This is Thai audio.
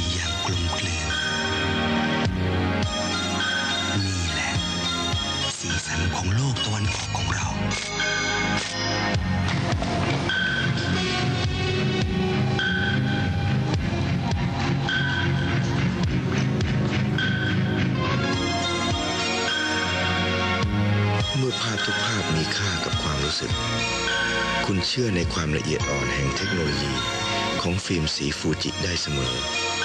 อย่างกลมกลืนนี่แหละสีสันของโลกตะวันออกของเราเมื่อภาพทุกภาพมีค่ากับความรู้สึกคุณเชื่อในความละเอียดอ่อนแห่งเทคโนโลยีของฟิล์มสีฟูจิได้เสมอ